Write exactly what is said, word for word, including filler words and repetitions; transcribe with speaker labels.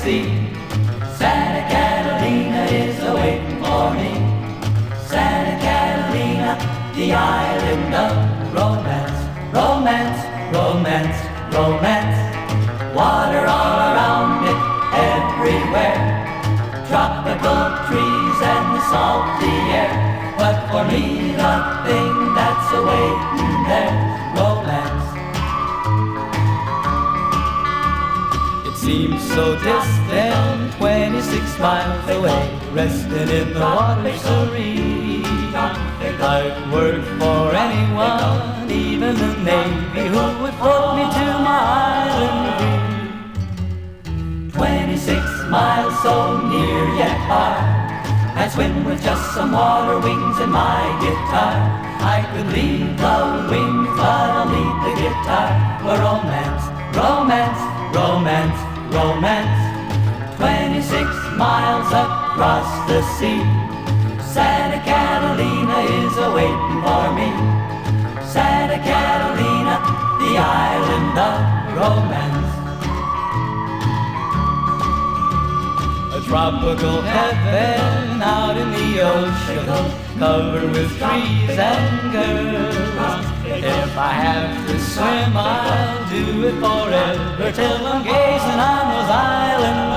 Speaker 1: sea. Santa Catalina is awaiting for me. Santa Catalina, the island of romance, romance, romance, romance. Water all around it, everywhere. Tropical trees and the salty air. But for me, the thing that's awaiting there, romance. It seems so distant, twenty-six miles away, resting in the water serene. I'd work for anyone, even the Navy, who would float me to my island dream. Twenty-six miles so near yet far, I'd swim with just some water wings and my guitar. I could lead the wings, but I'll lead the guitar. For romance, romance, romance, romance. Twenty-six miles across the sea, Santa Catalina is awaiting for me. Santa Catalina, the island of romance. A tropical heaven out in the ocean, covered with trees and girls. If I have to swim, I'll do it forever, till I'm gazing on those islands